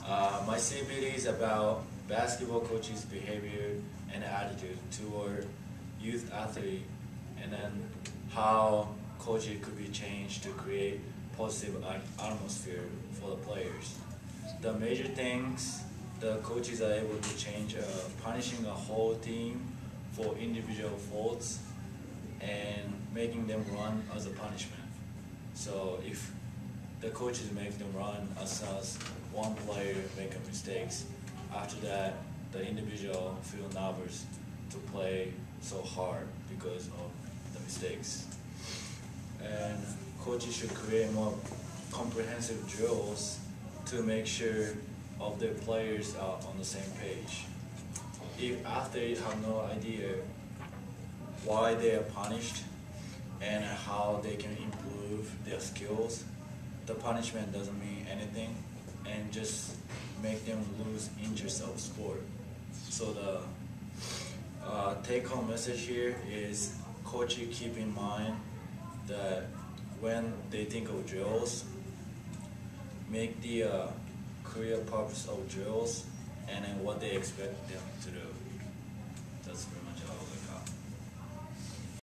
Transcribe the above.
My CBD is about basketball coaches' behavior and attitude toward youth athlete, and then how coaching could be changed to create positive atmosphere for the players. The major things the coaches are able to change are punishing a whole team for individual faults and making them run as a punishment. So if the coaches make them run as one player make a mistakes, after that the individual feel nervous to play so hard because of the mistakes. And coaches should create more comprehensive drills to make sure of their players are on the same page. If athletes have no idea why they are punished and how they can improve their skills, the punishment doesn't mean anything and just make them lose interest of sport. So the take-home message here is coaches keep in mind that when they think of drills, make the career purpose of drills and then what they expect them to do. That's pretty much all I got.